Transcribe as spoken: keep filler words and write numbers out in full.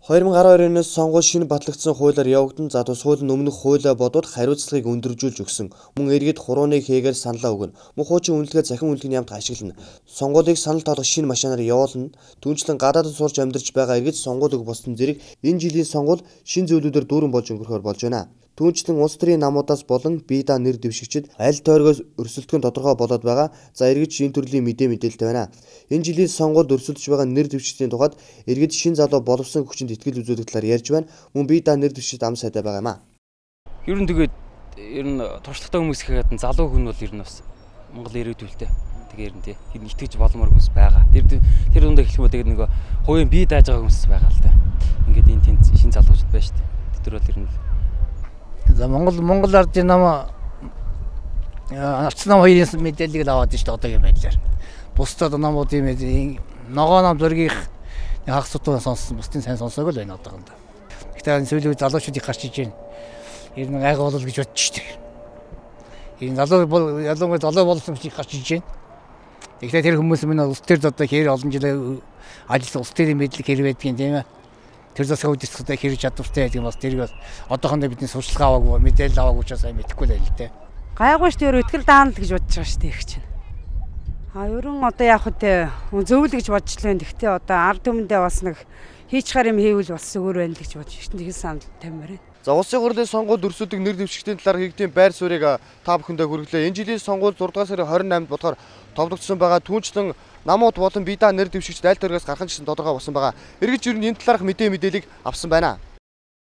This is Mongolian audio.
хоёр мың гараа хоёр оноос сонгуул шинэ батлагдсан хуулиар явагдан задус хууль нь өмнөх хуулиа бодвол хариуцлагыг өндөржүүлж өгсөн. Мөн иргэд хурууныг хийгээл саналаа өгнө. Мөн хуучин үнэлгээ захин үнэлгээний ямт ашиглана. Сонгуулийг санал тоолох шинэ машинаар явуулна. Түүнчлэн гадаадд сурч амьдарч байгаа иргэд сонгуулийг босдсон зэрэг энэ жилийн сонгуул шинэ зөвлөлөөр дүүрэн болж өнгөрөхөөр болж байна. Түүнчлэн улс төрийн намуудаас болон бие даа нэр дэвшигчид аль тойргоос өрсөлдөх нь тодорхой болоод байгаа. За иргэд энэ төрлийн мэдээ мэдээлэлтэй байна. Энэ жилийн сонгуульд өрсөлдөж байгаа нэр дэвшигчдийн тухайд иргэд шинэ залуу боловсон хүчинд итгэл үзүүлэх талаар ярьж байна. Мөн бие даа нэр дэвшигчд ам сайтай байгаа юм аа. Ер нь тэгээд ер нь туршлагатай хүмүүс гэхэд залуу хүн бол ер нь бас Монгол ирээдүйтэй. Тэгээд ер нь тий итгэж боломоор хүмүүс байгаа. Тэр тэр дундаа хэлэх юм бол тэгээд нэг хувийн бие дааж байгаа хүмүүс байгаа л да. Ингээд энэ тэнд шинэ залуучууд байна шүү дээ. Тэр бол ер нь За Монгол Монгол ардын нам авцсан хоёрын мэдээллийг л аваад шүү дээ одоогийн байдлаар. Бусдад намуудын ногоо нам зургийг хагас сутган сонссон, бусдын сайн сонсоог л байна одоогонд. Гэхдээ сүүлийн залуучуудыг гарч иж байна. Ер нь айга болол гэж бодчих шүү дээ. Энэ залуу ялангуяа залуу болсон хүчийг гарч иж байна. Тэгэхээр тэр хүмүүс минь улс төр одоо хэр олон жил ажилласан улс төрийн мэдлэг хэр байдгийг тийм ээ. Тэр засаг үдисгтэй хэрэг чадвартай гэдэг нь бас тэрийг бас одоохондоо бидний сурчлага аваагүй мэдээлэл аваагүй ч сайн мэдэхгүй л байл л дээ. Гайгүй шүү дээ итгэл даана л гэж бодож байгаа шүү дээ их чинь. А ерөн одоо яг хөтэ зөвл гэж бодж л байна. Гэхдээ одоо ард түмэндээ бас нэг хийчихар юм хийвэл бас зүгээр байна л гэж бодож шүү дээ. Тэгээс санал тамир. За улсын хурлын сонгуульд өрсөлдөг нэр дэвшигчдийн талаар хийгдийн байр суурийг та бүхэндээ хүргэлээ. Энэ жилийн сонгуул зураг дугаар сарын хорин наймд бодохоор товлогдсон байгаа. Түүнчлэн намууд болон бие даа нэр дэвшигчд аль төргөөс гархан гэсэн тодорхой болсон байгаа. Иргэд ер нь энэ талаарх мэдээ мэдээллийг авсан байна.